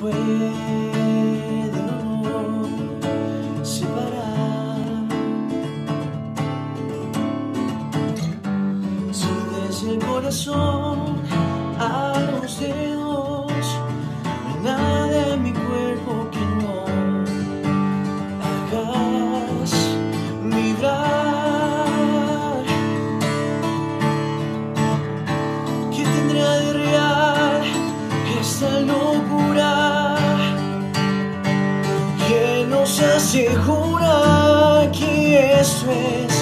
puedo separar. Si desde el corazón a los dedos, no hay nada en mi cuerpo que no hagas vibrar. ¿Qué tendrá de real esta locura que nos asegura que esto es